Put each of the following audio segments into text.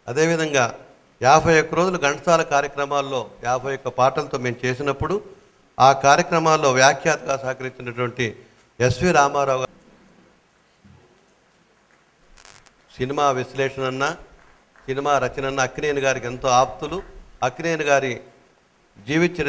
అదేవిధంగా 51 రోజులు ఘంటసాల కార్యక్రమాల్లో 51 పాటలతో మేము చేసినప్పుడు ఆ కార్యక్రమాల్లో వ్యాఖ్యాతగా సహకరించినటువంటి ఎస్వి రామారావు గారు, సినిమా విశ్లేషణ, సినిమా రచన అక్కినేని గారికి ఎంతో ఆప్తులు. అక్కినేని గారి జీవిత చరిత్ర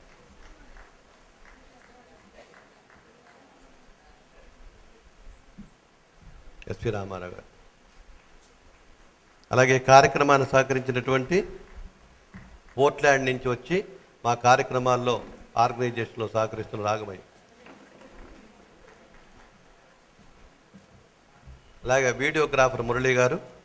ఎస్వి రామారావు గారు. అలాగే కార్యక్రమాన్ని సహకరించినటువంటి పోర్ట్లాండ్ నుంచి వచ్చి మా కార్యక్రమాల్లో ఆర్గనైజేషన్లో సహకరిస్తున్న రాఘమయ్య. అలాగే వీడియోగ్రాఫర్ మురళి గారు,